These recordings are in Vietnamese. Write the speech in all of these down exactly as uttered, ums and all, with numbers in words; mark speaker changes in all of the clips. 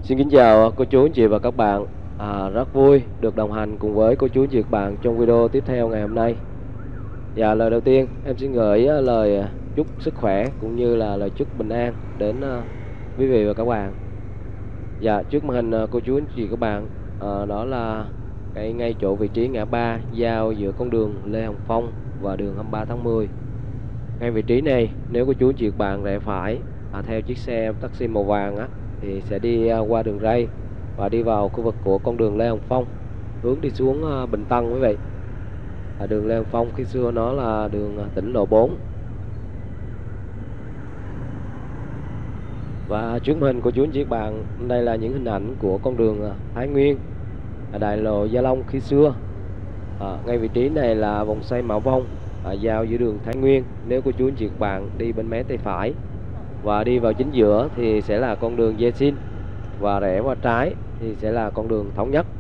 Speaker 1: Xin kính chào cô chú anh chị và các bạn. À, rất vui được đồng hành cùng với cô chú anh chị và các bạn trong video tiếp theo ngày hôm nay. Và lời đầu tiên em xin gửi à, lời à, chúc sức khỏe cũng như là lời chúc bình an đến à, quý vị và các bạn. Và trước màn hình à, cô chú anh chị và các bạn, à, đó là cái ngay chỗ vị trí ngã ba giao giữa con đường Lê Hồng Phong và đường hai mươi ba tháng mười. Ngay vị trí này, nếu cô chú anh chị và các bạn rẽ phải à, theo chiếc xe taxi màu vàng á, thì sẽ đi uh, qua đường ray và đi vào khu vực của con đường Lê Hồng Phong, hướng đi xuống uh, Bình Tân quý vị. À, đường Lê Hồng Phong khi xưa nó là đường uh, tỉnh lộ bốn. Và trước màn hình của chú anh chị các bạn, đây là những hình ảnh của con đường uh, Thái Nguyên, à, đại lộ Gia Long khi xưa. À, ngay vị trí này là vòng xoay Mã Vong, à, giao giữa đường Thái Nguyên. Nếu cô chú anh chị các bạn đi bên mé tay phải và đi vào chính giữa thì sẽ là con đường Dê Xin, và rẽ qua trái thì sẽ là con đường Thống Nhất.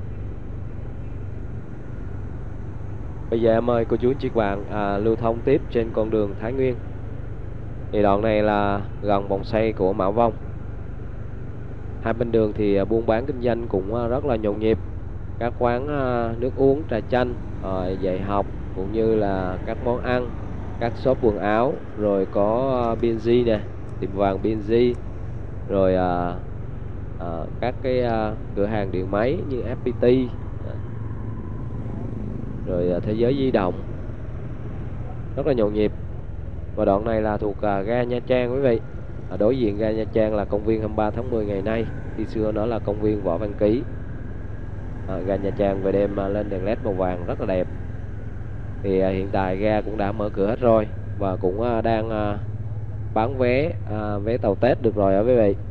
Speaker 1: Bây giờ em mời cô chú anh chị các bạn à, lưu thông tiếp trên con đường Thái Nguyên. Thì đoạn này là gần vòng xoay của Mã Vong. Hai bên đường thì buôn bán kinh doanh cũng rất là nhộn nhịp. Các quán nước uống, trà chanh, dạy học cũng như là các món ăn, các shop quần áo, rồi có bê en giê nè, tiệm vàng bê en giê, rồi à, à, các cái à, cửa hàng điện máy như ép pê tê, à, rồi à, Thế Giới Di Động, rất là nhộn nhịp. Và đoạn này là thuộc à, ga Nha Trang quý vị. À, đối diện ga Nha Trang là công viên hai mươi ba tháng mười ngày nay, khi xưa nó là công viên Võ Văn Ký. À, ga Nha Trang về đêm à, lên đèn led màu vàng rất là đẹp. Thì à, hiện tại ga cũng đã mở cửa hết rồi và cũng à, đang à, bán vé à, vé tàu Tết được rồi ở quý vị.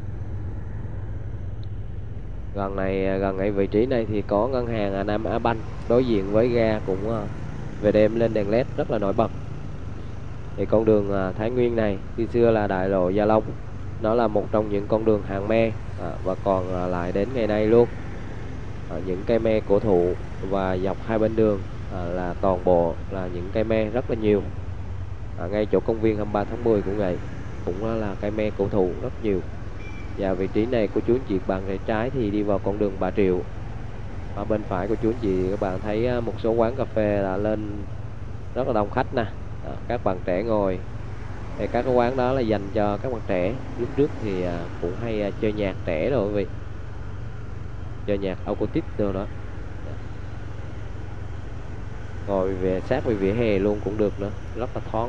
Speaker 1: Gần này gần ngay vị trí này thì có ngân hàng Nam Á Banh, đối diện với ga cũng à, về đêm lên đèn led rất là nổi bật. Thì con đường à, Thái Nguyên này khi xưa là đại lộ Gia Long, nó là một trong những con đường hàng me à, và còn à, lại đến ngày nay luôn. À, những cây me cổ thụ và dọc hai bên đường à, là toàn bộ là những cây me rất là nhiều. À, ngay chỗ công viên hai mươi ba tháng mười cũng vậy, cũng là cây me cổ thụ rất nhiều. Và vị trí này của chú anh chị bạn rẽ trái thì đi vào con đường Bà Triệu. Ở bên phải của chú anh chị các bạn thấy một số quán cà phê là lên rất là đông khách nè. À, các bạn trẻ ngồi thì các cái quán đó là dành cho các bạn trẻ. Lúc trước thì à, cũng hay à, chơi nhạc trẻ rồi quý vị, chơi nhạc acoustic rồi đó. Ngồi về sát về vỉa hè luôn cũng được nữa, rất là thoáng.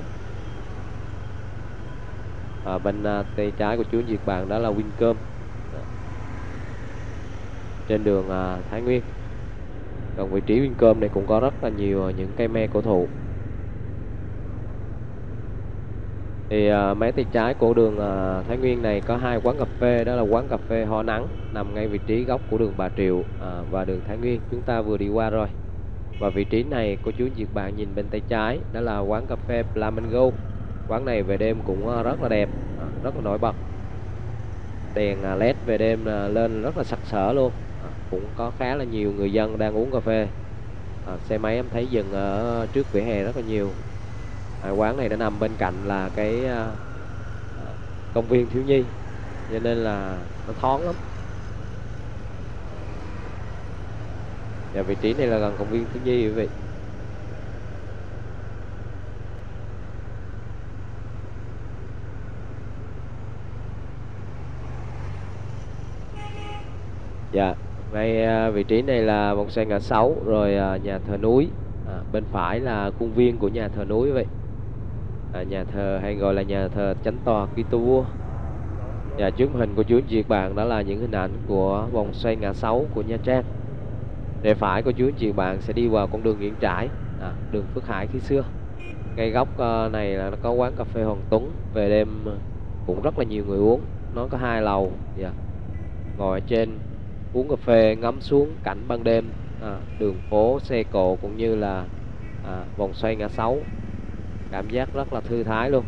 Speaker 1: À, bên à, tay trái của chú anh chị bạn đó là Wincom trên đường à, Thái Nguyên. Còn vị trí Wincom này cũng có rất là nhiều những cây me cổ thụ. Thì à, mé tay trái của đường à, Thái Nguyên này có hai quán cà phê, đó là quán cà phê Hoa Nắng nằm ngay vị trí góc của đường Bà Triệu à, và đường Thái Nguyên chúng ta vừa đi qua rồi. Và vị trí này cô chú anh chị bạn nhìn bên tay trái đó là quán cà phê Flamingo. Quán này về đêm cũng rất là đẹp, à, rất là nổi bật. Đèn à, led về đêm à, lên rất là sặc sỡ luôn. À, cũng có khá là nhiều người dân đang uống cà phê. À, xe máy em thấy dừng ở trước vỉa hè rất là nhiều. À, quán này nó nằm bên cạnh là cái à, công viên thiếu nhi, cho nên là nó thoáng lắm. Và vị trí này là gần công viên thiếu nhi quý vị. Dạ, ngay à, vị trí này là vòng xoay ngã sáu, rồi à, nhà thờ núi. À, bên phải là khuôn viên của nhà thờ núi vậy. À, nhà thờ hay gọi là nhà thờ Chánh tòa Kitô vua. Và trước hình của chú anh chị bạn đó là những hình ảnh của vòng xoay ngã sáu của Nha Trang. Rẽ phải của chú anh chị bạn sẽ đi vào con đường Nguyễn Trãi, à, đường Phước Hải khi xưa. Ngay góc uh, này là nó có quán cà phê Hoàng Tuấn, về đêm cũng rất là nhiều người uống. Nó có hai lầu, yeah. Ngồi ở trên uống cà phê ngắm xuống cảnh ban đêm, à, đường phố xe cộ cũng như là à, vòng xoay ngã sáu, cảm giác rất là thư thái luôn.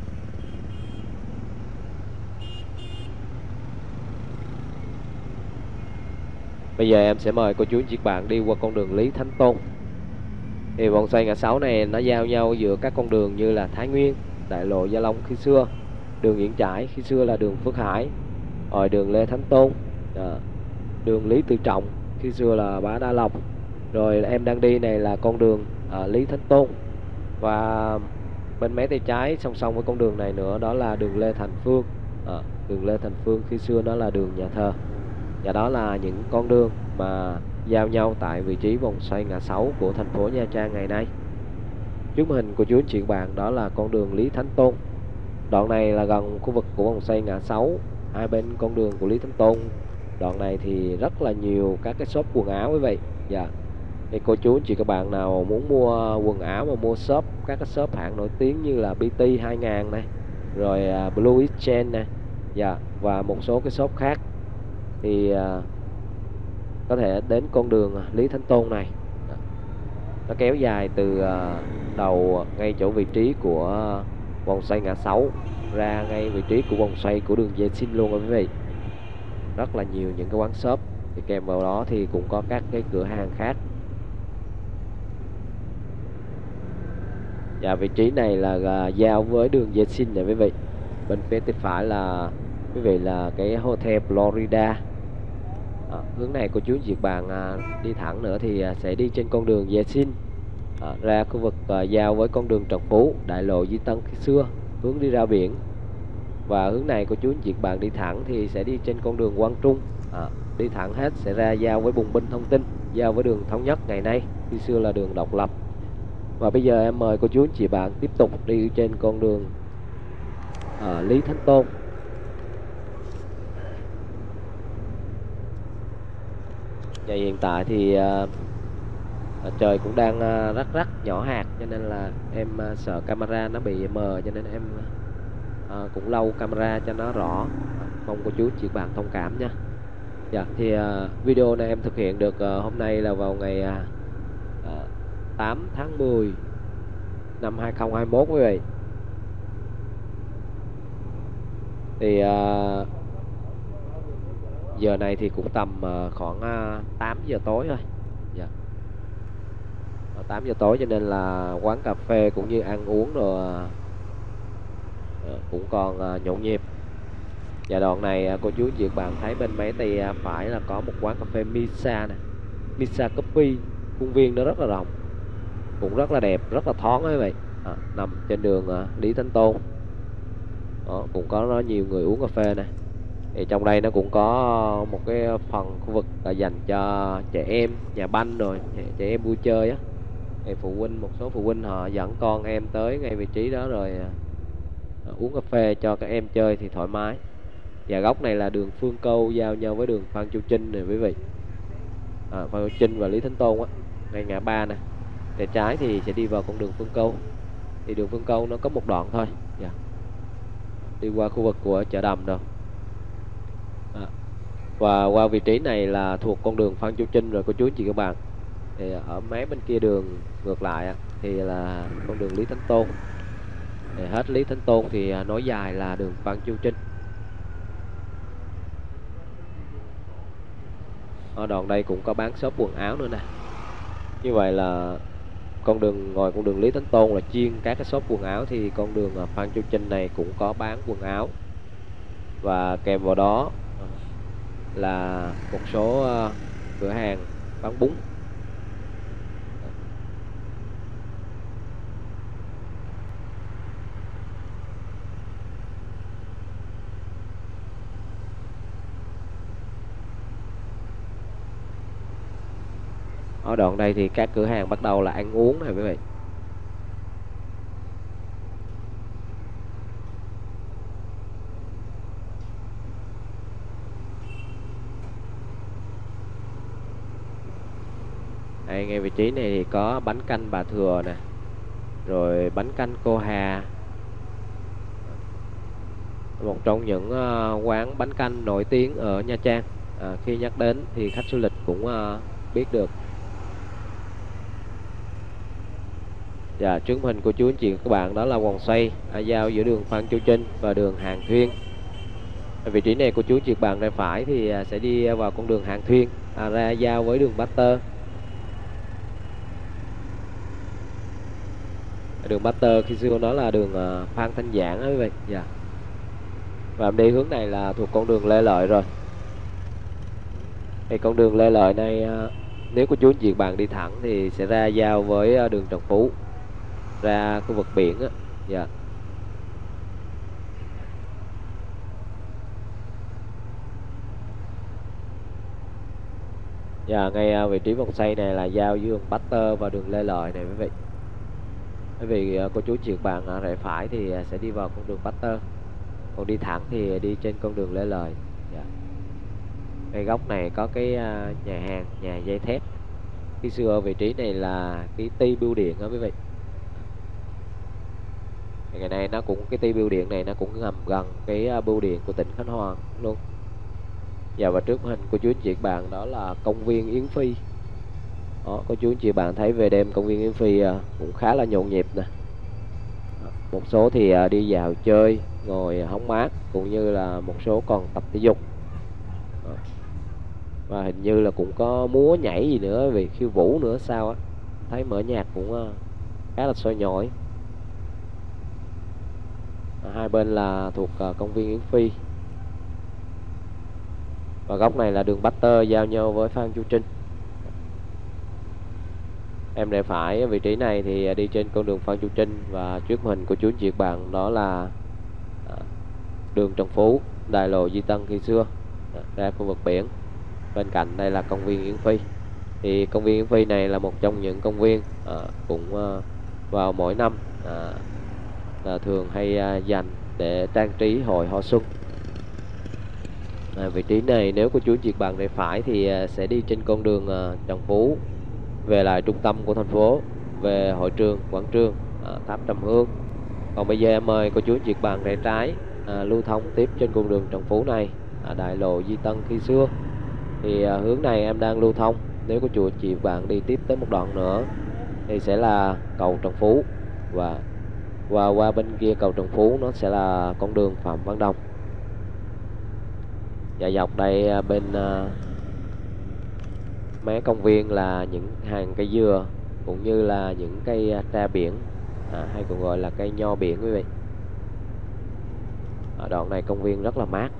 Speaker 1: Bây giờ em sẽ mời cô chú anh chị bạn đi qua con đường Lý Thánh Tôn. Thì vòng xoay ngã sáu này nó giao nhau giữa các con đường như là Thái Nguyên, đại lộ Gia Long khi xưa, đường Nguyễn Trãi khi xưa là đường Phước Hải, rồi đường Lê Thánh Tôn, à, đường Lý Tự Trọng, khi xưa là Bá Đa Lộc. Rồi em đang đi này là con đường à, Lý Thánh Tôn, và bên mé tay trái song song với con đường này nữa đó là đường Lê Thành Phương. à, Đường Lê Thành Phương khi xưa nó là đường nhà thờ, và đó là những con đường mà giao nhau tại vị trí vòng xoay ngã sáu của thành phố Nha Trang ngày nay. Trước màn hình của chú anh chị bạn đó là con đường Lý Thánh Tôn. Đoạn này là gần khu vực của vòng xoay ngã sáu, hai bên con đường của Lý Thánh Tôn. Đoạn này thì rất là nhiều các cái shop quần áo quý vị. Dạ. Thì cô chú anh chị các bạn nào muốn mua quần áo mà mua shop các cái shop hãng nổi tiếng như là bê tê hai nghìn này, rồi uh, Blue Exchange này, dạ, và một số cái shop khác thì uh, có thể đến con đường Lý Thánh Tôn này. Nó kéo dài từ uh, đầu ngay chỗ vị trí của vòng xoay ngã sáu ra ngay vị trí của vòng xoay của đường Dê Xin luôn quý vị. Rất là nhiều những cái quán shop, thì kèm vào đó thì cũng có các cái cửa hàng khác. Và vị trí này là uh, giao với đường Dê Xin này quý vị. Bên phía tay phải là quý vị là cái Hotel Florida. À, hướng này của chú Diệt Bàn à, đi thẳng nữa thì à, sẽ đi trên con đường Dê Xin, à, ra khu vực à, giao với con đường Trần Phú, đại lộ Di Tân khi xưa, hướng đi ra biển. Và hướng này của chú Diệt Bàn đi thẳng thì sẽ đi trên con đường Quang Trung, à, đi thẳng hết sẽ ra giao với Bùng Binh Thông Tin, giao với đường Thống Nhất ngày nay, khi xưa là đường Độc Lập. Và bây giờ em mời cô chú chị bạn tiếp tục đi trên con đường à, Lý Thánh Tôn. Và hiện tại thì uh, trời cũng đang uh, rắc rắc nhỏ hạt, cho nên là em uh, sợ camera nó bị mờ, cho nên em uh, cũng lau camera cho nó rõ. Mong cô chú chị bạn thông cảm nha. Dạ, thì uh, video này em thực hiện được uh, hôm nay là vào ngày uh, uh, tám tháng mười năm hai không hai mốt quý vị. Thì uh, giờ này thì cũng tầm uh, khoảng uh, tám giờ tối thôi. Dạ. tám giờ tối cho nên là quán cà phê cũng như ăn uống rồi uh, cũng còn uh, nhộn nhịp. Và đoạn này uh, cô chú Diệt bạn thấy bên mấy tay uh, phải là có một quán cà phê Misa nè, Misa Coffee. Khuôn viên nó rất là rộng, cũng rất là đẹp, rất là thoáng ấy vậy. À, nằm trên đường uh, Lý Thánh Tôn. Đó, cũng có rất nhiều người uống cà phê nè. Thì trong đây nó cũng có một cái phần khu vực là dành cho trẻ em, nhà banh rồi trẻ em vui chơi á. Thì phụ huynh, một số phụ huynh họ dẫn con em tới ngay vị trí đó rồi uh, uống cà phê cho các em chơi thì thoải mái. Và góc này là đường Phương Câu giao nhau với đường Phan Chu Trinh này quý vị. À, Phan Chu Trinh và Lý Thánh Tôn á, ngay ngã ba nè. Để trái thì sẽ đi vào con đường Phương Câu. Thì đường Phương Câu nó có một đoạn thôi. Yeah. Đi qua khu vực của chợ Đầm đâu. À, và qua vị trí này là thuộc con đường Phan Chu Trinh rồi cô chú chị các bạn. Thì ở mé bên kia đường ngược lại thì là con đường Lý Thánh Tôn. Để hết Lý Thánh Tôn thì nối dài là đường Phan Chu Trinh. Ở đoạn đây cũng có bán shop quần áo nữa nè. Như vậy là con đường ngoài con đường Lý Thánh Tôn là chuyên các cái shop quần áo, thì con đường Phan Chu Trinh này cũng có bán quần áo. Và kèm vào đó là một số uh, cửa hàng bán bún. Ở đoạn đây thì các cửa hàng bắt đầu là ăn uống này quý vị. Đây, ngay vị trí này thì có bánh canh Bà Thừa nè, rồi bánh canh cô Hà, một trong những uh, quán bánh canh nổi tiếng ở Nha Trang. À, khi nhắc đến thì khách du lịch cũng uh, biết được. Và trước hình của chú anh chị các bạn đó là vòng xoay à, giao giữa đường Phan Chu Trinh và đường Hàng Thuyên. Ở vị trí này của chú anh chị các bạn tay phải thì à, sẽ đi vào con đường Hàng Thuyên, à, ra giao với đường Bát Tơ. Đường Bát Tơ khi xưa nó là đường uh, Phan Thanh Giảng đó quý vị. Dạ. Và em đi hướng này là thuộc con đường Lê Lợi rồi. Thì con đường Lê Lợi này nếu cô chú anh chị bạn đi thẳng thì sẽ ra giao với đường Trần Phú, ra khu vực biển á. Dạ. Dạ, ngay vị trí vòng xoay này là giao với đường Baxter và đường Lê Lợi này quý vị. Bởi vì cô chú chị bạn rẽ phải thì sẽ đi vào con đường Baxter, còn đi thẳng thì đi trên con đường Lê Lợi. Dạ. Ngay góc này có cái nhà hàng, nhà dây thép. Khi xưa ở vị trí này là cái ti bưu điện đó quý vị. Ngày nay nó cũng cái ti bưu điện này nó cũng nằm gần cái bưu điện của tỉnh Khánh Hòa luôn. Dạ, và trước hình của chú anh chị bạn đó là công viên Yến Phi. Đó, cô chú anh chị bạn thấy về đêm công viên Yến Phi cũng khá là nhộn nhịp nè. Một số thì đi dạo chơi, ngồi hóng mát, cũng như là một số còn tập thể dục. Và hình như là cũng có múa nhảy gì nữa, vì khiêu vũ nữa sao á. Thấy mở nhạc cũng khá là sôi nổi. Hai bên là thuộc công viên Yến Phi. Và góc này là đường Baxter giao nhau với Phan Chu Trinh. Em rẽ phải vị trí này thì đi trên con đường Phan Chu Trinh, và trước hình của chú anh chị bạn đó là đường Trần Phú, đại lộ Di Tân khi xưa, ra khu vực biển. Bên cạnh đây là công viên Yến Phi. Thì công viên Yến Phi này là một trong những công viên à, cũng à, vào mỗi năm à, là thường hay à, dành để trang trí hội hoa xuân. À, vị trí này nếu cô chú anh chị bạn rẽ phải thì à, sẽ đi trên con đường à, Trần Phú, về lại trung tâm của thành phố, về hội trường, quảng trường, à, tháp Trầm Hương. Còn bây giờ em mời cô chú anh chị bạn rẽ trái à, lưu thông tiếp trên con đường Trần Phú này, à, đại lộ Di Tân khi xưa. Thì à, hướng này em đang lưu thông, nếu cô chú anh chị bạn đi tiếp tới một đoạn nữa thì sẽ là cầu Trần Phú, và và qua bên kia cầu Trần Phú nó sẽ là con đường Phạm Văn Đồng. Và dọc đây à, bên à, mé công viên là những hàng cây dừa, cũng như là những cây tra biển, à, hay còn gọi là cây nho biển quý vị. Ở đoạn này công viên rất là mát.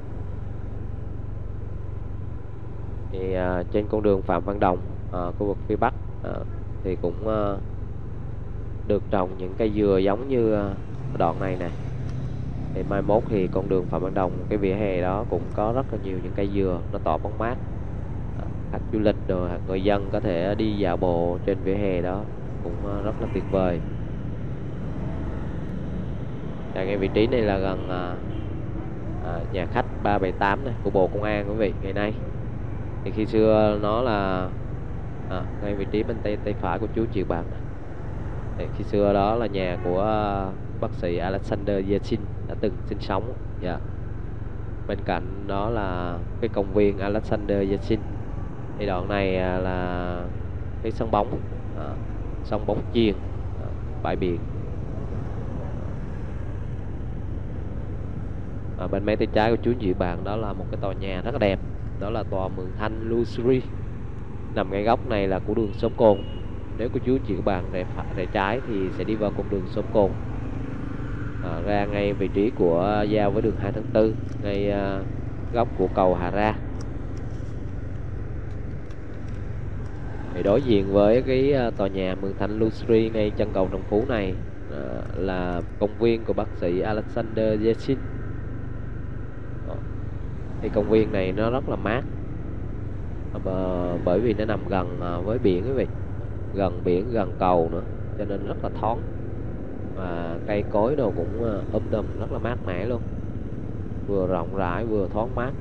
Speaker 1: Thì à, trên con đường Phạm Văn Đồng, à, khu vực phía Bắc à, thì cũng à, được trồng những cây dừa giống như à, đoạn này nè. Thì mai mốt thì con đường Phạm Văn Đồng, cái vỉa hè đó cũng có rất là nhiều những cây dừa, nó tỏ bóng mát. Khách du lịch rồi người dân có thể đi dạo bộ trên vỉa hè đó cũng rất là tuyệt vời. Tại ngay vị trí này là gần à, à, nhà khách ba bảy tám này của Bộ Công an quý vị. Ngày nay thì khi xưa nó là à, ngay vị trí bên tay tay phải của chú chị bạn. Thì khi xưa đó là nhà của bác sĩ Alexander Yeltsin đã từng sinh sống. Yeah. Bên cạnh đó là cái công viên Alexander Yeltsin. Thì đoạn này là cái sân bóng, à, sân bóng chuyền, à, bãi biển. À, bên mé tay trái của chú chị bạn đó là một cái tòa nhà rất là đẹp, đó là tòa Mường Thanh Luxury, nằm ngay góc này là của đường Sông Cồn. Nếu của chú chị bạn rẽ phải rẽ trái thì sẽ đi vào con đường Sông Cồn, à, ra ngay vị trí của giao với đường hai tháng tư, ngay à, góc của cầu Hà Ra. Thì đối diện với cái tòa nhà Mường Thanh Luxury ngay chân cầu Trần Phú này à, là công viên của bác sĩ Alexander Yeltsin. Thì công viên này nó rất là mát, bởi vì nó nằm gần với biển quý vị, gần biển gần cầu nữa, cho nên rất là thoáng, và cây cối đâu cũng um tùm, rất là mát mẻ luôn, vừa rộng rãi vừa thoáng mát.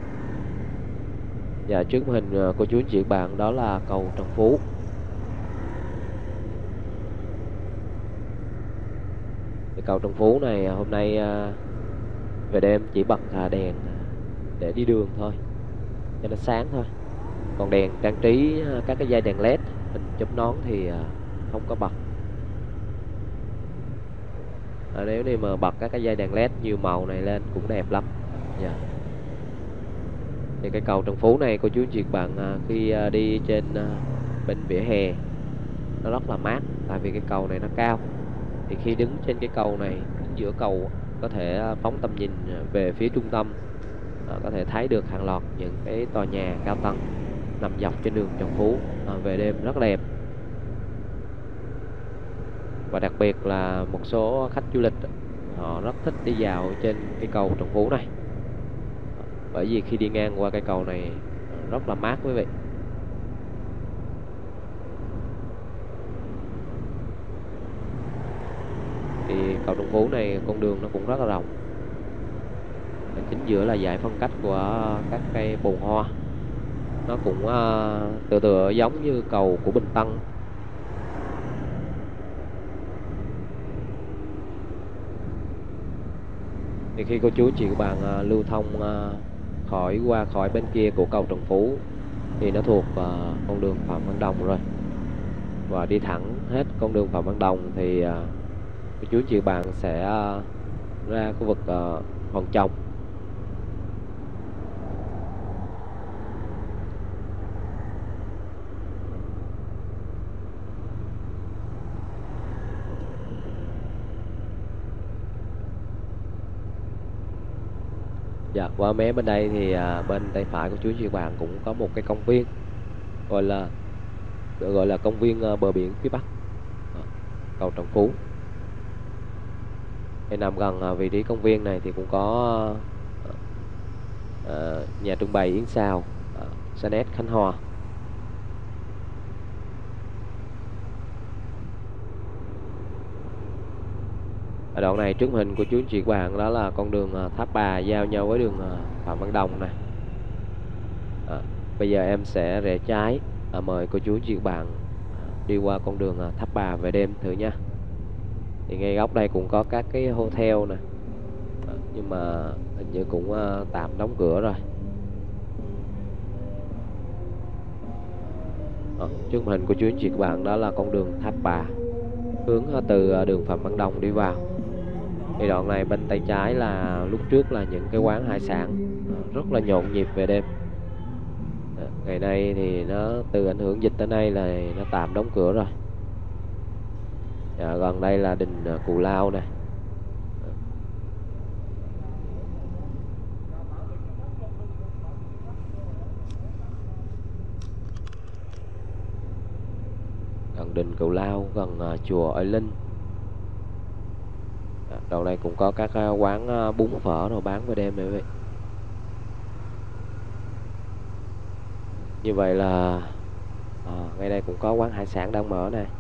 Speaker 1: Và trước hình cô chú anh chị bạn đó là cầu Trần Phú. Thì cầu Trần Phú này hôm nay về đêm chỉ bật đèn để đi đường thôi, cho nó sáng thôi. Còn đèn trang trí các cái dây đèn led hình chớp nón thì không có bật. À, nếu như mà bật các cái dây đèn led nhiều màu này lên cũng đẹp lắm. Yeah. Thì cái cầu Trần Phú này cô chú anh chị bạn khi đi trên bên vỉa hè nó rất là mát, tại vì cái cầu này nó cao. Thì khi đứng trên cái cầu này, đứng giữa cầu có thể phóng tầm nhìn về phía trung tâm, à, có thể thấy được hàng loạt những cái tòa nhà cao tầng nằm dọc trên đường Trần Phú, à, về đêm rất đẹp. Và đặc biệt là một số khách du lịch họ rất thích đi dạo trên cái cầu Trần Phú này, bởi vì khi đi ngang qua cây cầu này rất là mát quý vị. Thì cầu Trần Phú này con đường nó cũng rất là rộng, chính giữa là giải phân cách của các cây bồn hoa. Nó cũng uh, tựa tựa giống như cầu của Bình Tân. Thì khi cô chú anh chị các bạn uh, lưu thông uh, khỏi qua khỏi bên kia của cầu Trần Phú thì nó thuộc uh, con đường Phạm Văn Đồng rồi, và đi thẳng hết con đường Phạm Văn Đồng thì uh, cô chú anh chị các bạn sẽ uh, ra khu vực uh, Hoàng Trọng. Dạ, qua mé bên đây thì à, bên tay phải của chú chị bạn cũng có một cái công viên gọi là được gọi là công viên à, bờ biển phía Bắc, à, cầu Trần Phú. Thì nằm gần à, vị trí công viên này thì cũng có à, à, nhà trưng bày yến xào à, Sanet Khánh Hòa. Ở đoạn này trước hình của chú chị bạn đó là con đường à, Tháp Bà giao nhau với đường à, Phạm Văn Đồng này. À, bây giờ em sẽ rẽ trái, à, mời cô chú chị bạn đi qua con đường à, Tháp Bà về đêm thử nha. Thì ngay góc đây cũng có các cái hotel nè, à, nhưng mà hình như cũng à, tạm đóng cửa rồi. À, trước hình của chú anh chị các bạn đó là con đường Tháp Bà hướng từ à, đường Phạm Văn Đồng đi vào. Thì đoạn này bên tay trái là lúc trước là những cái quán hải sản à, rất là nhộn nhịp về đêm. À, ngày nay thì nó từ ảnh hưởng dịch tới nay là nó tạm đóng cửa rồi. À, gần đây là đình Cù Lao nè. Gần đình Cù Lao, gần uh, chùa Ơi Linh. À, đầu này cũng có các uh, quán uh, bún phở rồi bán về đêm này quý vị. Như vậy là à, ngay đây cũng có quán hải sản đang mở này.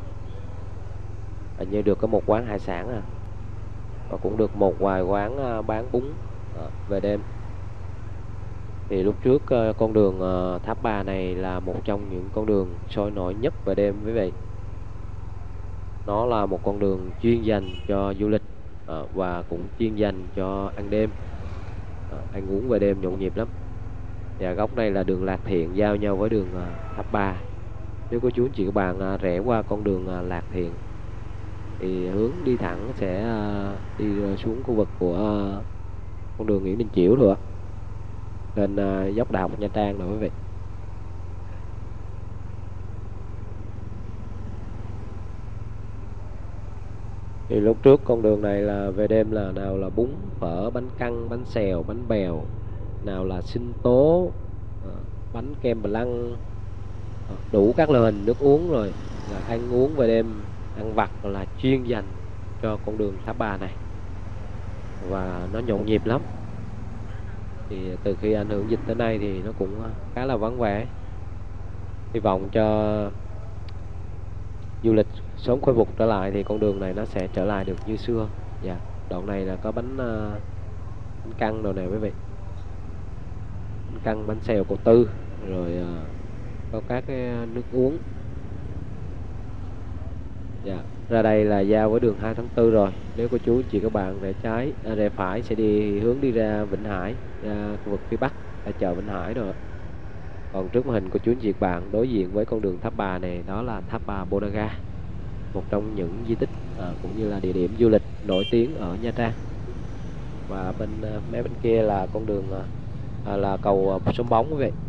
Speaker 1: Hình như được có một quán hải sản à, và cũng được một vài quán uh, bán bún uh, về đêm. Thì lúc trước uh, con đường uh, Tháp Bà này là một trong những con đường sôi nổi nhất về đêm quý vị. Nó là một con đường chuyên dành cho du lịch uh, và cũng chuyên dành cho ăn đêm, uh, ăn uống về đêm nhộn nhịp lắm. Và góc này là đường Lạc Thiện giao nhau với đường uh, Tháp Bà. Nếu có chú anh chị các bạn uh, rẽ qua con đường uh, Lạc Thiện thì hướng đi thẳng sẽ uh, đi xuống khu vực của uh, con đường Nguyễn Đình Chiểu rồi ạ, lên uh, dốc Đại học Nha Trang rồi quý vị. Thì lúc trước con đường này là về đêm là nào là bún phở, bánh căn, bánh xèo, bánh bèo, nào là sinh tố, uh, bánh kem bờ lăng, uh, đủ các loại hình nước uống rồi. Là ăn uống về đêm, ăn vặt là chuyên dành cho con đường Tháp Bà này, và nó nhộn nhịp lắm. Thì từ khi ảnh hưởng dịch tới nay thì nó cũng khá là vắng vẻ. Hy vọng cho du lịch sớm khôi phục trở lại thì con đường này nó sẽ trở lại được như xưa. Dạ, đoạn này là có bánh, uh, bánh căn đồ này quý vị, bánh căn, bánh xèo Cô Tư, rồi uh, có các cái nước uống. Dạ, ra đây là giao với đường hai tháng tư rồi. Nếu cô chú chị các bạn rẽ trái, à, rẽ phải sẽ đi hướng đi ra Vĩnh Hải, ra khu vực phía Bắc, ra chợ Vĩnh Hải rồi. Còn trước màn hình của chú chị các bạn đối diện với con đường Tháp Bà này đó là Tháp Bà Bonaga, một trong những di tích à, cũng như là địa điểm du lịch nổi tiếng ở Nha Trang. Và bên à, mé bên kia là con đường à, là cầu à, Sông Bóng quý vị.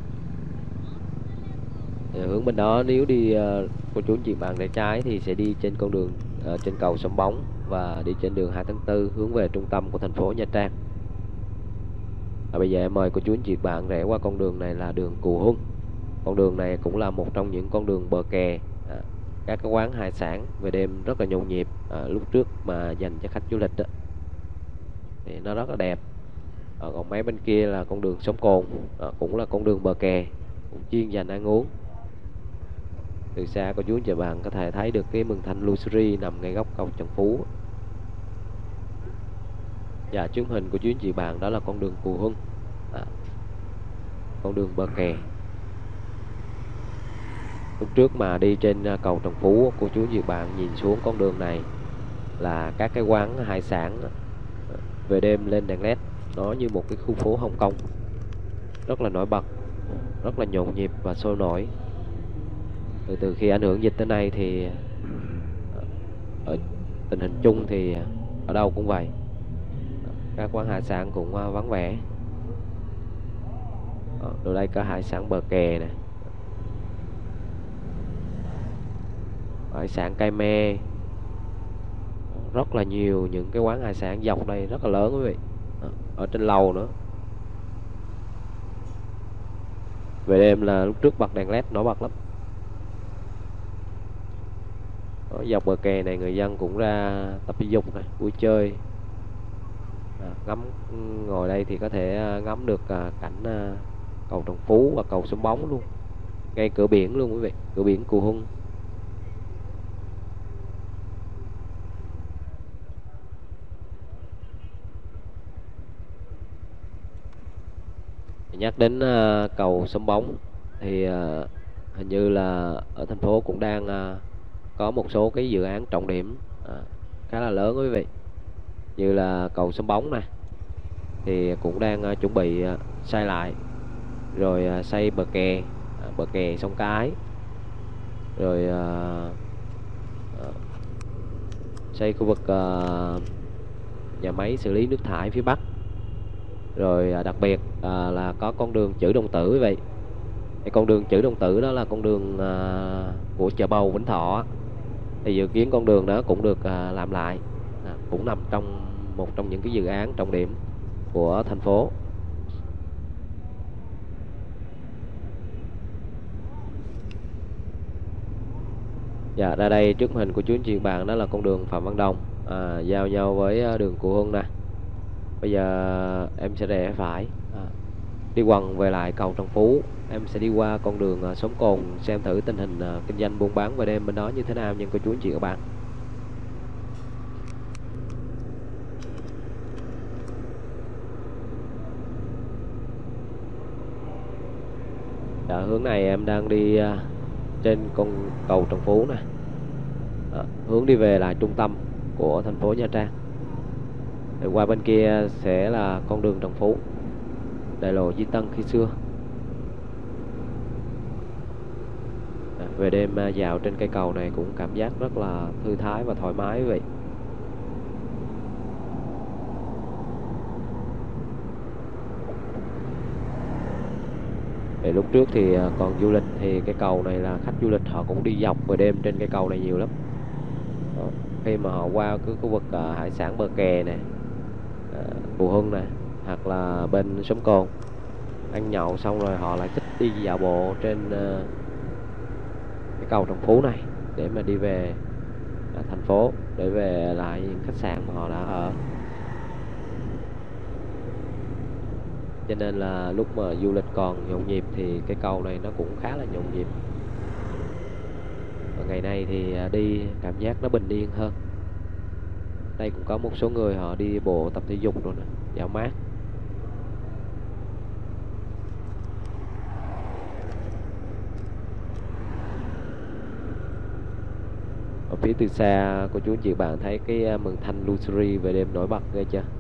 Speaker 1: À, hướng bên đó nếu đi à, cô chú chị bạn rẽ trái thì sẽ đi trên con đường à, trên cầu Sông Bóng, và đi trên đường hai tháng tư hướng về trung tâm của thành phố Nha Trang. À, bây giờ em mời cô chú anh chị bạn rẽ qua con đường này là đường Cù Hung. Con đường này cũng là một trong những con đường bờ kè, à, các cái quán hải sản về đêm rất là nhộn nhịp, à, lúc trước mà dành cho khách du lịch đó, thì nó rất là đẹp. À, còn mấy bên kia là con đường Sông Cồn, à, cũng là con đường bờ kè, cũng chuyên dành ăn uống. Từ xa cô chú anh chị bạn có thể thấy được cái Mường Thanh Luxury nằm ngay góc cầu Trần Phú. Và trước hình của chú anh chị bạn đó là con đường Cù Hung, à, con đường bờ kè. Lúc trước mà đi trên cầu Trần Phú, cô chú anh chị bạn nhìn xuống con đường này là các cái quán hải sản về đêm lên đèn led, nó như một cái khu phố Hồng Kông, rất là nổi bật, rất là nhộn nhịp và sôi nổi. Từ từ khi ảnh hưởng dịch tới nay thì ở tình hình chung thì ở đâu cũng vậy, các quán hải sản cũng vắng vẻ. Ở đây có hải sản bờ kè này, hải sản Cây Me, rất là nhiều những cái quán hải sản dọc đây rất là lớn quý vị, ở trên lầu nữa. Về đêm là lúc trước bật đèn led nổi bật lắm. Ở dọc bờ kè này người dân cũng ra tập thể dục này, vui chơi, à, ngắm. Ngồi đây thì có thể ngắm được à, cảnh à, cầu Trần Phú và cầu Sông Bóng luôn, ngay cửa biển luôn quý vị, cửa biển Cù Hung. Nhắc đến uh, cầu Sông Bóng thì uh, hình như là ở thành phố cũng đang uh, có một số cái dự án trọng điểm uh, khá là lớn quý vị, như là cầu Sông Bóng này thì cũng đang uh, chuẩn bị uh, xây lại, rồi uh, xây bờ kè, uh, bờ kè sông Cái, rồi uh, uh, xây khu vực uh, nhà máy xử lý nước thải phía Bắc. Rồi đặc biệt à, là có con đường Chữ Đồng Tử vậy. Thì con đường Chữ Đồng Tử đó là con đường à, của chợ Bầu Vĩnh Thọ. Thì dự kiến con đường đó cũng được à, làm lại, à, cũng nằm trong một trong những cái dự án trọng điểm của thành phố. Dạ, ra đây trước hình của chú anh chị bạn đó là con đường Phạm Văn Đồng, à, giao nhau với đường Cù Hung nè. Bây giờ em sẽ rẽ phải, à, đi quần về lại cầu Trần Phú. Em sẽ đi qua con đường uh, Sông Cồn, xem thử tình hình uh, kinh doanh buôn bán về đêm bên đó như thế nào nha cô chú anh chị các bạn. Dạ, hướng này em đang đi uh, trên con cầu Trần Phú nè, à, hướng đi về lại trung tâm của thành phố Nha Trang. Để qua bên kia sẽ là con đường Trần Phú, đại lộ Di Tân khi xưa. À, về đêm dạo trên cây cầu này cũng cảm giác rất là thư thái và thoải mái vậy. Để lúc trước thì còn du lịch thì cái cầu này là khách du lịch họ cũng đi dọc về đêm trên cây cầu này nhiều lắm. Đó, khi mà họ qua cái khu vực uh, hải sản bờ kè này, uh, Cù Hung này, hoặc là bên Sông Cồn, ăn nhậu xong rồi họ lại thích đi dạo bộ trên uh, cái cầu Trần Phú này để mà đi về uh, thành phố, để về lại những khách sạn mà họ đã ở. Cho nên là lúc mà du lịch còn nhộn nhịp thì cái cầu này nó cũng khá là nhộn nhịp. Và ngày nay thì đi cảm giác nó bình yên hơn. Đây cũng có một số người họ đi bộ tập thể dục rồi nè, dạo mát. Ở phía từ xa cô chú anh chị bạn thấy cái Mường Thanh Luxury về đêm nổi bật ghê chưa?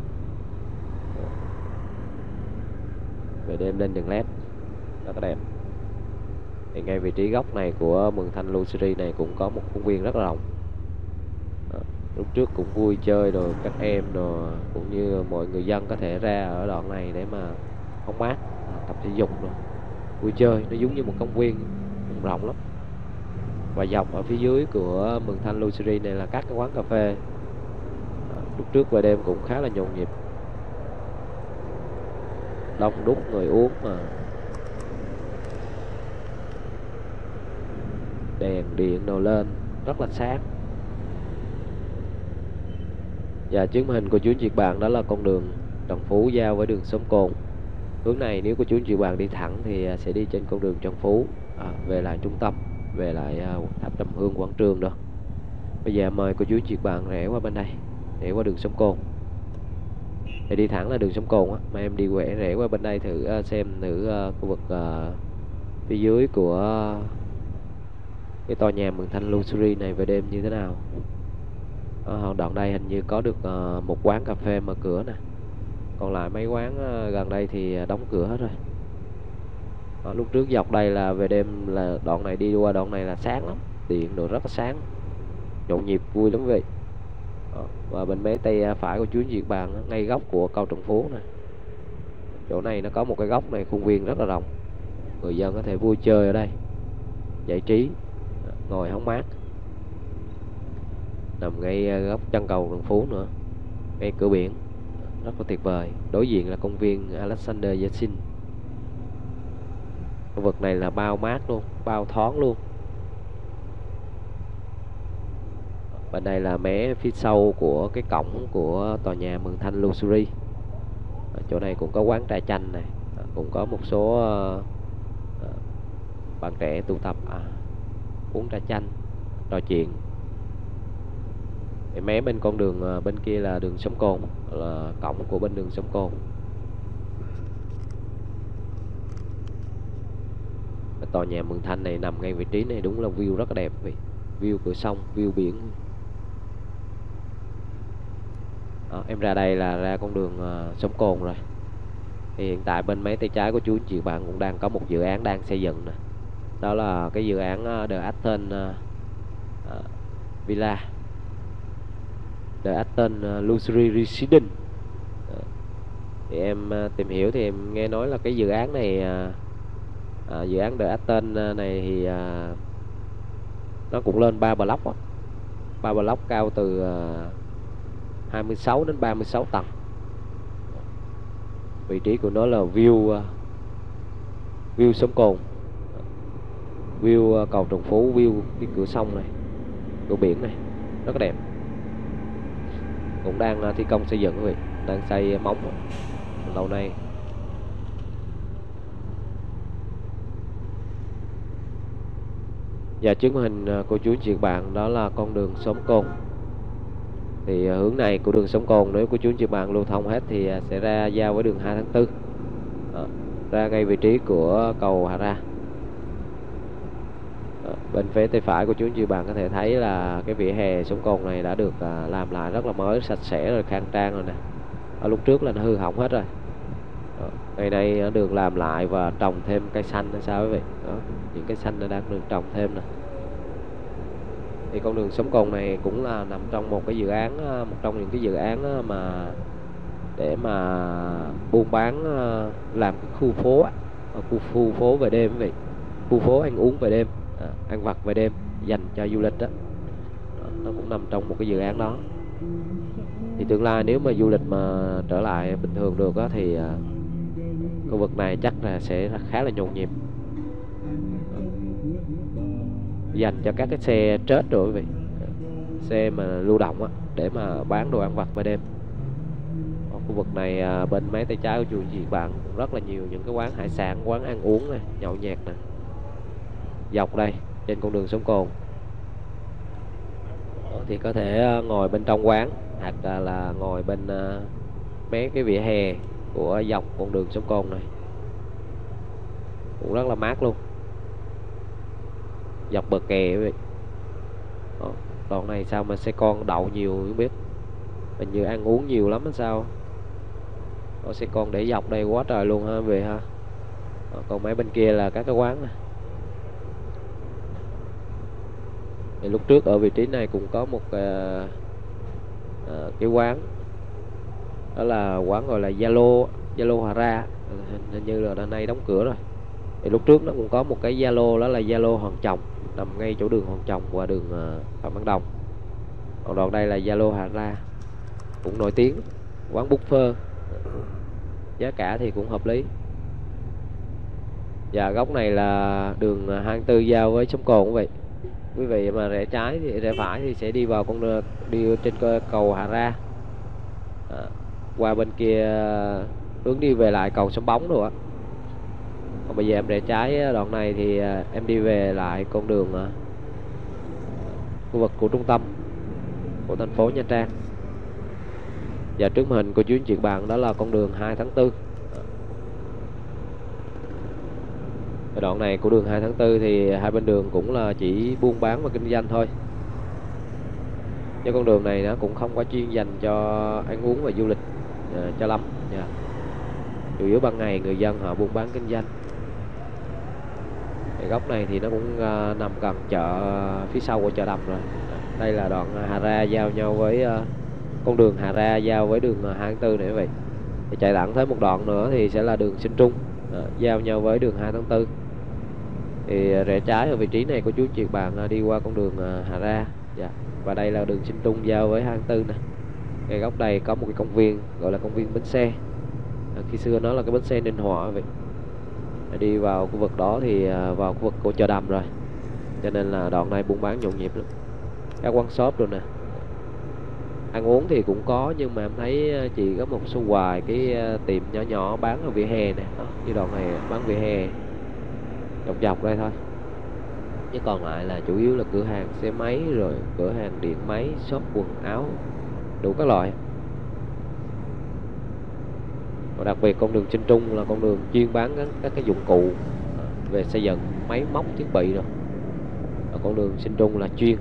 Speaker 1: Về đêm lên đèn led rất là đẹp. Thì ngay vị trí góc này của Mường Thanh Luxury này cũng có một công viên rất là rộng. Đó, lúc trước cũng vui chơi rồi, các em rồi cũng như mọi người dân có thể ra ở đoạn này để mà hóng mát, tập thể dục rồi vui chơi. Nó giống như một công viên rộng lắm. Và dọc ở phía dưới của Mường Thanh Luxury này là các cái quán cà phê, Lúc trước về đêm cũng khá là nhộn nhịp, đông đúc người uống mà. Đèn điện đồ lên rất là sáng. Và chứng minh của chú anh chị bạn đó là con đường Trần Phú giao với đường Sông Cồn. Hướng này nếu của chú anh chị bạn đi thẳng thì sẽ đi trên con đường Trần Phú, à, về lại trung tâm, về lại uh, tháp Trầm Hương quảng trường đó. Bây giờ mời cô chú anh chị bạn rẽ qua bên đây, rẽ qua đường Sông Cồn. Thì đi thẳng là đường Sông Cồn á, mà em đi quẹo rẽ qua bên đây thử uh, xem thử uh, khu vực uh, phía dưới của uh, cái tòa nhà Mường Thanh Luxury này về đêm như thế nào. Ở đoạn đây hình như có được uh, một quán cà phê mở cửa nè, còn lại mấy quán uh, gần đây thì đóng cửa hết rồi. Ở lúc trước dọc đây là về đêm là đoạn này đi qua đoạn này là sáng lắm, điện đồ rất là sáng, nhộn nhịp vui lắm vậy. Đó. Và bên mé tay phải của chú anh chị bạn ngay góc của cầu Trần Phú này, chỗ này nó có một cái góc này khuôn viên rất là rộng, người dân có thể vui chơi ở đây, giải trí, ngồi hóng mát, nằm ngay góc chân cầu Trần Phú nữa, ngay cửa biển, rất là tuyệt vời. Đối diện là công viên Alexander Yeltsin. Khu vực này là bao mát luôn, bao thoáng luôn. Bên đây là mé phía sau của cái cổng của tòa nhà Mường Thanh Luxury. Ở chỗ này cũng có quán trà chanh này, cũng có một số uh, uh, bạn trẻ tụ tập à, uống trà chanh, trò chuyện. Thì mé bên con đường uh, bên kia là đường Sông Cồn, là cổng của bên đường Sông Cồn. Cái tòa nhà Mường Thanh này nằm ngay vị trí này đúng là view rất là đẹp vì view cửa sông, view biển. Đó, em ra đây là ra con đường uh, Sông Cồn rồi. Thì hiện tại bên mấy tay trái của chú anh chị bạn cũng đang có một dự án đang xây dựng nè. Đó là cái dự án uh, The Aston uh, uh, Villa, The Aston uh, Luxury Residence. uh, Thì em uh, tìm hiểu thì em nghe nói là cái dự án này uh, uh, dự án The Aston uh, này thì uh, nó cũng lên ba block á, ba block cao từ uh, hai mươi sáu đến ba mươi sáu tầng. Vị trí của nó là view uh, view Sông Cồn, view uh, cầu Trần Phú, view cái cửa sông này, cửa biển này rất là đẹp. Cũng đang uh, thi công xây dựng quý vị, đang xây móng lâu nay. Và chứng hình uh, của chú chị bạn đó là con đường Sông Cồn. Thì hướng này của đường Sông Cồn nếu của chú chị bạn lưu thông hết thì sẽ ra giao với đường hai tháng tư, đó, ra ngay vị trí của cầu Hà Ra. Đó, bên phía tay phải của chú chị bạn có thể thấy là cái vỉa hè Sông Cồn này đã được à, làm lại rất là mới, sạch sẽ rồi, khang trang rồi nè. Ở lúc trước là nó hư hỏng hết rồi. Đó, ngày nay nó được làm lại và trồng thêm cây xanh hay sao quý vị. Đó, những cây xanh nó đang được trồng thêm nè. Thì con đường Sông Cồn này cũng là nằm trong một cái dự án, một trong những cái dự án mà để mà buôn bán, làm cái khu phố, khu, khu phố về đêm vậy, khu phố ăn uống về đêm, à, ăn vặt về đêm dành cho du lịch đó. Đó, nó cũng nằm trong một cái dự án đó. Thì tương lai nếu mà du lịch mà trở lại bình thường được đó, thì uh, khu vực này chắc là sẽ khá là nhộn nhịp, dành cho các cái xe chết rồi quý vị, xe mà lưu động á, để mà bán đồ ăn vặt về đêm. Ở khu vực này à, bên mấy tay trái của chú chị bạn rất là nhiều những cái quán hải sản, quán ăn uống này, nhậu nhẹt nè, dọc đây trên con đường Sông Cồn. Đó, thì có thể ngồi bên trong quán hoặc là, là ngồi bên uh, mấy cái vỉa hè của dọc con đường Sông Cồn này, cũng rất là mát luôn, dọc bờ kè quý vị. Đó, đoạn này sao mà xe con đậu nhiều không biết, hình như ăn uống nhiều lắm hay sao. Đó, xe con để dọc đây quá trời luôn ha về ha. Đó, còn mấy bên kia là các cái quán này. Thì lúc trước ở vị trí này cũng có một uh, uh, cái quán, đó là quán gọi là Zalo, Zalo Hà Ra, hình như là hôm nay đóng cửa rồi. Thì lúc trước nó cũng có một cái Zalo, đó là Zalo Hoàng Trọng, nằm ngay chỗ đường Hoàng Trọng qua đường uh, Phạm Văn Đồng. Còn đoạn đây là Zalo Hà Ra. cũng nổi tiếng, quán buffet, giá cả thì cũng hợp lý. Và góc này là đường hai tháng tư giao với Sông Cồn cũng vậy. Quý vị mà rẽ trái thì rẽ phải thì sẽ đi vào con đường đi trên cầu Hà Ra, à, qua bên kia hướng đi về lại cầu Sông Bóng rồi á. Còn bây giờ em rẽ trái đoạn này thì em đi về lại con đường khu vực của trung tâm của thành phố Nha Trang. Và trước màn hình của chú anh chị bạn đó là con đường hai tháng tư. Ở đoạn này của đường hai tháng tư thì hai bên đường cũng là chỉ buôn bán và kinh doanh thôi. Chứ con đường này nó cũng không có chuyên dành cho ăn uống và du lịch uh, cho lắm. Yeah. Chủ yếu ban ngày người dân họ buôn bán kinh doanh. Cái góc này thì nó cũng uh, nằm gần chợ uh, phía sau của chợ Đầm rồi. Đây là đoạn Hà Ra giao nhau với uh, con đường Hà Ra giao với đường uh, hai tháng tư này quý vị. Thì chạy thẳng tới một đoạn nữa thì sẽ là đường Sinh Trung, uh, giao nhau với đường hai tháng tư. Thì rẽ trái ở vị trí này của chú chị bạn uh, đi qua con đường uh, Hà Ra. Yeah. Và đây là đường Sinh Trung giao với hai tháng tư nè. Ngay góc đây có một cái công viên gọi là công viên bến xe. À, khi xưa nó là cái bến xe Ninh Hòa vậy. Đi vào khu vực đó thì à, vào khu vực của chợ Đầm rồi. Cho nên là đoạn này buôn bán nhộn nhịp lắm. Các quán shop rồi nè. Ăn uống thì cũng có, nhưng mà em thấy chỉ có một số vài cái tiệm nhỏ nhỏ bán ở vỉa hè nè. Đó, như đoạn này bán vỉa hè dọc dọc đây thôi. Chứ còn lại là chủ yếu là cửa hàng xe máy, rồi cửa hàng điện máy, shop quần áo, đủ các loại. Và đặc biệt con đường Sinh Trung là con đường chuyên bán các, các cái dụng cụ về xây dựng, máy móc thiết bị rồi. Và con đường Sinh Trung là chuyên.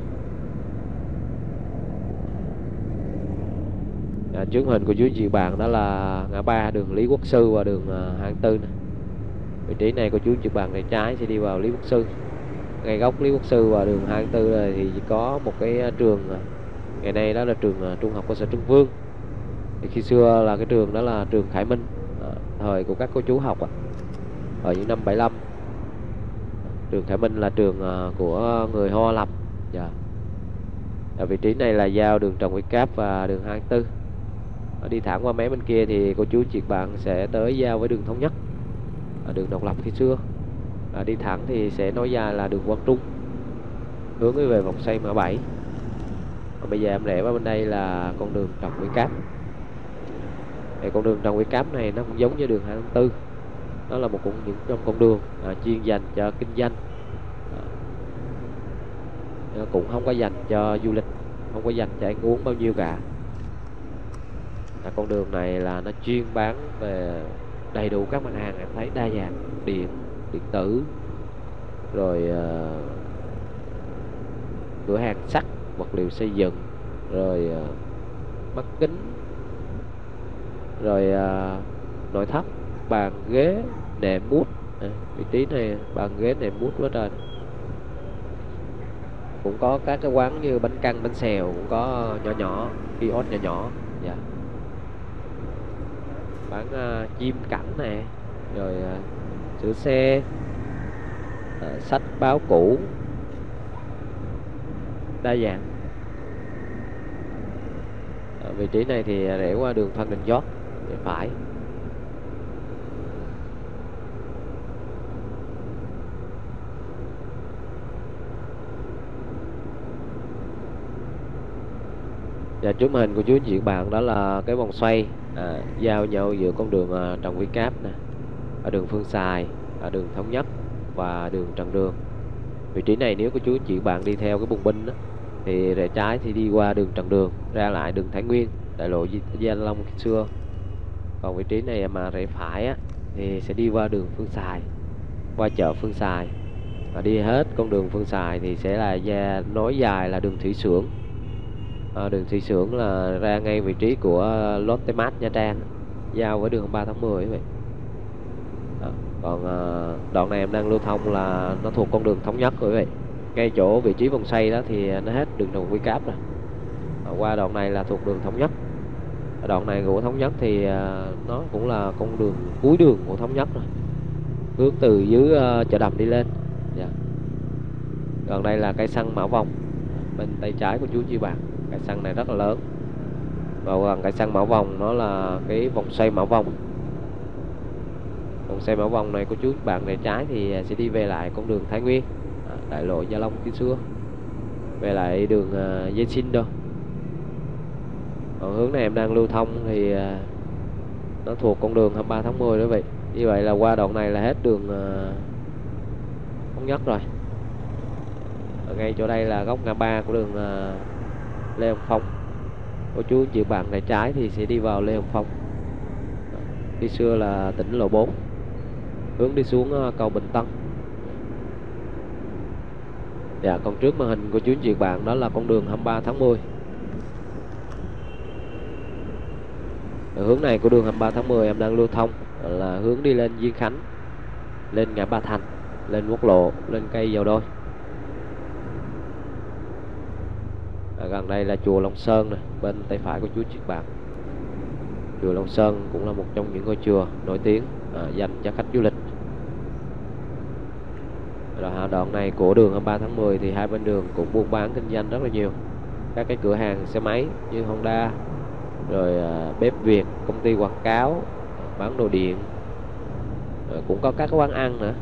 Speaker 1: À, trước hình của chú chị bạn đó là ngã ba đường Lý Quốc Sư và đường uh, hai tháng tư này. Vị trí này của chú chị bạn này trái sẽ đi vào Lý Quốc Sư. Ngay góc Lý Quốc Sư và đường hai tháng tư này thì chỉ có một cái trường, ngày nay đó là trường uh, trung học cơ sở Trưng Vương. Thì khi xưa là cái trường đó là trường Khải Minh, à, thời của các cô chú học à, ở những năm bảy lăm. Trường Khải Minh là trường uh, của người Hoa lập. Yeah. Ở vị trí này là giao đường Trần Quý Cáp và đường hai tháng tư. Ở đi thẳng qua mé bên kia thì cô chú chị bạn sẽ tới giao với đường Thống Nhất, ở đường độc lập khi xưa. À, đi thẳng thì sẽ nối dài là đường Quang Trung hướng về vòng xoay ngã bảy. Còn bây giờ em rẽ vào bên đây là con đường Trần Quý Cáp. Thì con đường Trần Quý Cáp này nó cũng giống như đường hai tháng tư. Đó là một con những trong con đường à, chuyên dành cho kinh doanh, à, cũng không có dành cho du lịch, không có dành cho ăn uống bao nhiêu cả. À, con đường này là nó chuyên bán về đầy đủ các mặt hàng em thấy đa dạng, điện, điện tử, rồi à, cửa hàng sắt, vật liệu xây dựng, rồi à, mắt kính, rồi à, nội thất, bàn ghế, nệm mút. À, vị trí này bàn ghế nệm mút quá trời. Cũng có các cái quán như bánh căn, bánh xèo cũng có nhỏ nhỏ, kiosk nhỏ nhỏ. Dạ. Bán uh, chim cảnh nè, rồi uh, sửa xe, uh, sách báo cũ, đa dạng. Ở vị trí này thì rẽ qua đường Phan Đình Giót để phải. Và trước màn hình của chú anh chị bạn đó là cái vòng xoay à, giao nhau giữa con đường à, Trần Quý Cáp nè, ở đường Phương Xài, ở đường Thống Nhất và đường Trần Đường. Vị trí này nếu của chú anh chị bạn đi theo cái bùng binh đó, thì rẽ trái thì đi qua đường Trần Đường ra lại đường Thái Nguyên, đại lộ Gia Long xưa. Còn vị trí này mà rẽ phải á, thì sẽ đi qua đường Phương Xài, qua chợ Phương Xài, và đi hết con đường Phương Xài thì sẽ là ra nối dài là đường Thủy Xưởng. À, đường Thủy Xưởng là ra ngay vị trí của Lotte Mart Nha Trang, giao với đường ba tháng mười vậy. À, còn à, đoạn này em đang lưu thông là nó thuộc con đường Thống Nhất rồi vậy. Ngay chỗ vị trí vòng xoay đó thì nó hết đường Trần Quý Cáp rồi. À, qua đoạn này là thuộc đường Thống Nhất. À, đoạn này của Thống Nhất thì à, nó cũng là con đường cuối đường của Thống Nhất rồi, hướng từ dưới uh, chợ Đầm đi lên. Yeah. Còn đây là cây xăng Mã Vòng bên tay trái của chú chị bạn. Cây xăng này rất là lớn Vào gần cây xăng Mã Vòng, nó là cái vòng xoay Mã Vòng. Vòng xoay Mã Vòng này cô chú bạn rẽ trái thì sẽ đi về lại con đường Thái Nguyên, à, đại lộ Gia Long khi xưa, về lại đường uh, Dây Sinh đâu. Còn hướng này em đang lưu thông thì uh, nó thuộc con đường hai mươi ba tháng mười đó vậy. Như vậy là qua đoạn này là hết đường uh, Thống Nhất rồi. Ở ngay chỗ đây là góc ngã ba của đường uh, Lê Hồng Phong. Cô chú chị bạn rẽ trái thì sẽ đi vào Lê Hồng Phong. Khi xưa là tỉnh lộ bốn, hướng đi xuống uh, cầu Bình Tân. Dạ, còn trước màn hình của chú chị bạn đó là con đường hai mươi ba tháng mười. Ở hướng này của đường hai mươi ba tháng mười em đang lưu thông là hướng đi lên Diên Khánh, lên ngã Ba Thành, lên quốc lộ, lên cây Dầu Đôi. À, gần đây là chùa Long Sơn này, bên tay phải của chú chị bạn. Chùa Long Sơn cũng là một trong những ngôi chùa nổi tiếng à, dành cho khách du lịch. Rồi đoạn này của đường hai mươi ba tháng mười thì hai bên đường cũng buôn bán kinh doanh rất là nhiều. Các cái cửa hàng xe máy như Honda, rồi à, bếp Việt, công ty quảng cáo, bán đồ điện, rồi cũng có các quán ăn nữa.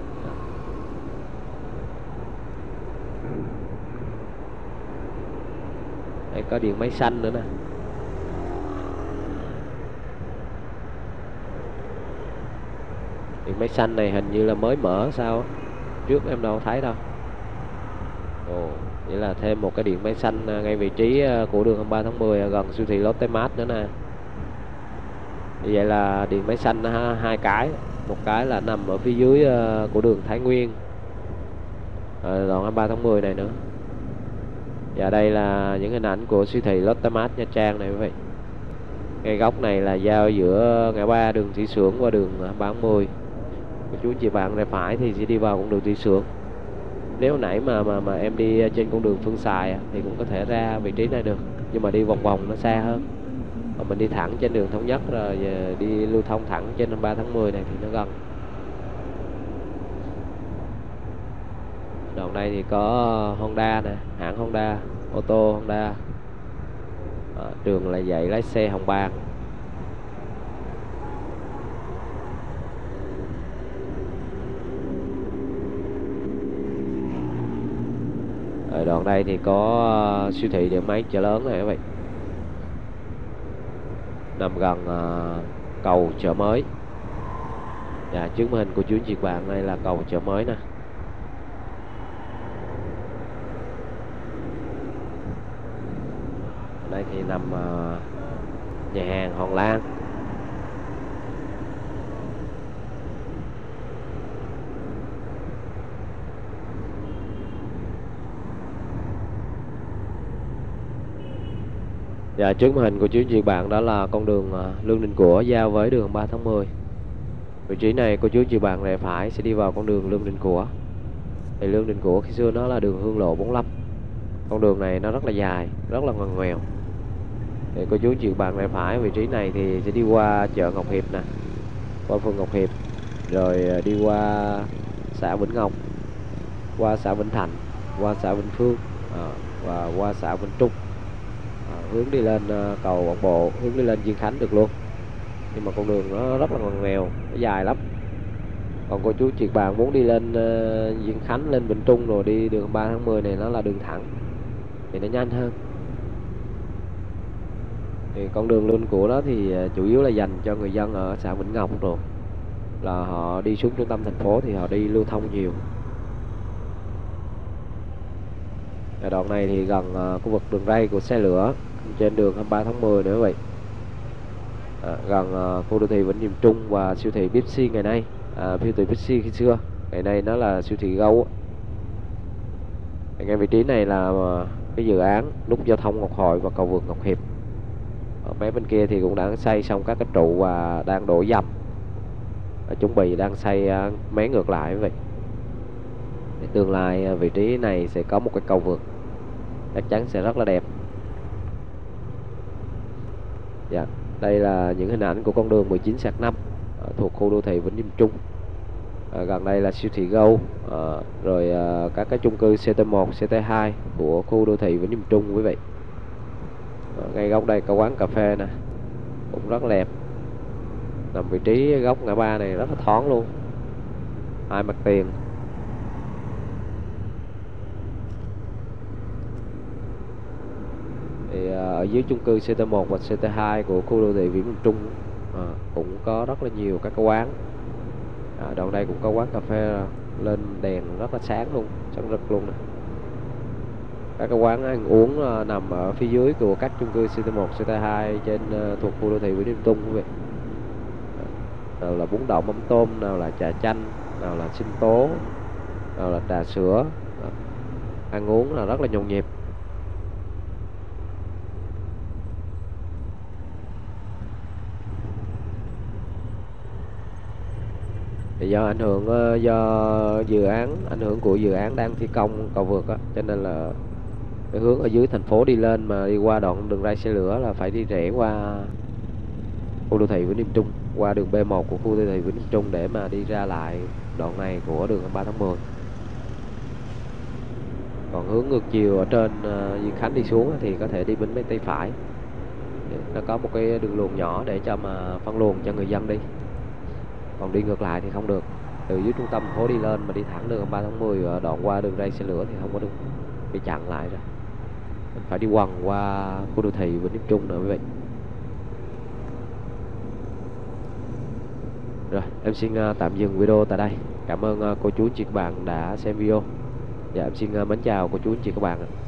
Speaker 1: Đây có điện máy xanh nữa nè. Điện máy xanh này hình như là mới mở sao, trước em đâu thấy đâu. Ồ, vậy là thêm một cái điện máy xanh ngay vị trí của đường hai mươi ba tháng mười gần siêu thị Lotte Mart nữa nè. Như vậy là điện máy xanh hai cái, một cái là nằm ở phía dưới của đường Thái Nguyên, đoạn hai mươi ba tháng mười này nữa. Và đây là những hình ảnh của siêu thị Lotte Mart Nha Trang này quý vị. Ngay góc này là giao giữa ngã ba đường Thủy Xưởng và đường hai mươi ba tháng mười. Chú chị bạn rẽ phải thì sẽ đi vào con đường Thủy Xưởng. Nếu nãy mà mà mà em đi trên con đường Phương Xài thì cũng có thể ra vị trí này được, nhưng mà đi vòng vòng nó xa hơn. Mà mình đi thẳng trên đường Thống Nhất rồi đi lưu thông thẳng trên hai mươi ba tháng mười này thì nó gần. Đoạn đây thì có Honda nè, hãng Honda, ô tô Honda. À, trường là dạy lái xe Hồng Bàng. Ở đoạn đây thì có uh, siêu thị điện máy chợ lớn này các bạn, nằm gần uh, cầu chợ mới. Dạ, trước màn hình của chú chị bạn đây là cầu chợ mới nè. Đây thì nằm uh, nhà hàng Hòn Lan. Dạ, trước màn hình của chú chị bạn đó là con đường uh, Lương Định Của giao với đường ba tháng mười. Vị trí này của chú chị bạn rẽ phải sẽ đi vào con đường Lương Định Của. Thì Lương Định Của khi xưa nó là đường Hương Lộ bốn mươi lăm. Con đường này nó rất là dài, rất là ngoằn ngoèo. Thì cô chú chị bạn rẽ phải vị trí này thì sẽ đi qua chợ Ngọc Hiệp nè, qua phường Ngọc Hiệp, rồi đi qua xã Vĩnh Ngọc, qua xã Vĩnh Thạnh, qua xã Vĩnh Phương, à, và qua xã Vĩnh Trung, à, hướng đi lên uh, cầu Quảng Bộ, hướng đi lên Diên Khánh được luôn. Nhưng mà con đường nó rất là ngoằn ngoèo, nó dài lắm. Còn cô chú chị bạn muốn đi lên uh, Diên Khánh, lên Vĩnh Trung rồi đi đường ba tháng mười này nó là đường thẳng thì nó nhanh hơn. Thì con đường Lương của đó thì chủ yếu là dành cho người dân ở xã Vĩnh Ngọc rồi, là họ đi xuống trung tâm thành phố thì họ đi lưu thông nhiều. Ở đoạn này thì gần uh, khu vực đường ray của xe lửa trên đường hai mươi ba tháng mười nữa vậy. À, gần uh, khu đô thị Vĩnh Niệm Trung và siêu thị Bixi ngày nay. À, siêu thị Bixi khi xưa, ngày nay nó là siêu thị Gâu. Ngay vị trí này là uh, cái dự án nút giao thông Ngọc Hội và cầu vượt Ngọc Hiệp. Ở mấy bên kia thì cũng đã xây xong các cái trụ và đang đổ dầm, chuẩn bị đang xây uh, mé ngược lại vậy. Thì tương lai uh, vị trí này sẽ có một cái cầu vượt, chắc chắn sẽ rất là đẹp. Dạ, đây là những hình ảnh của con đường mười chín sạc năm thuộc khu đô thị Vĩnh Niệm Trung. À, gần đây là siêu thị Go, à, rồi à, các cái chung cư xê tê một, xê tê hai của khu đô thị Vĩnh Niệm Trung quý vị. À, ngay góc đây có quán cà phê nè, cũng rất đẹp, nằm vị trí góc ngã ba này rất là thoáng luôn, hai mặt tiền. Thì ở dưới chung cư xê tê một và xê tê hai của khu đô thị Viễn Minh Trung à, cũng có rất là nhiều các cái quán. À, đoạn đây cũng có quán cà phê lên đèn rất là sáng luôn, sáng rực luôn nè. Các cái quán ăn uống uh, nằm ở phía dưới của các chung cư xê tê một, xê tê hai trên uh, thuộc khu đô thị Nguyễn Đình Trung quý vị. Nào là bún đậu mắm tôm, nào là trà chanh, nào là sinh tố, nào là trà sữa. Đó. Ăn uống là rất là nhộn nhịp. Thì do ảnh hưởng uh, do dự án, ảnh hưởng của dự án đang thi công cầu vượt á, cho nên là cái hướng ở dưới thành phố đi lên mà đi qua đoạn đường ray xe lửa là phải đi rẽ qua khu đô thị Vĩnh Niệm Trung, qua đường B một của khu đô thị Vĩnh Niệm Trung để mà đi ra lại đoạn này của đường ba tháng mười. Còn hướng ngược chiều ở trên uh, Duy Khánh đi xuống thì có thể đi bên bên tay phải. Nó có một cái đường luồng nhỏ để cho mà phân luồng cho người dân đi. Còn đi ngược lại thì không được. Từ dưới trung tâm thành phố đi lên mà đi thẳng đường ba tháng mười ở đoạn qua đường ray xe lửa thì không có được, bị chặn lại rồi. Mình phải đi quằn qua khu đô thị Vĩnh Niệm Trung nữa quý vị. Rồi, em xin uh, tạm dừng video tại đây. Cảm ơn uh, cô chú anh chị các bạn đã xem video. Dạ, em xin uh, mến chào cô chú anh chị các bạn ạ.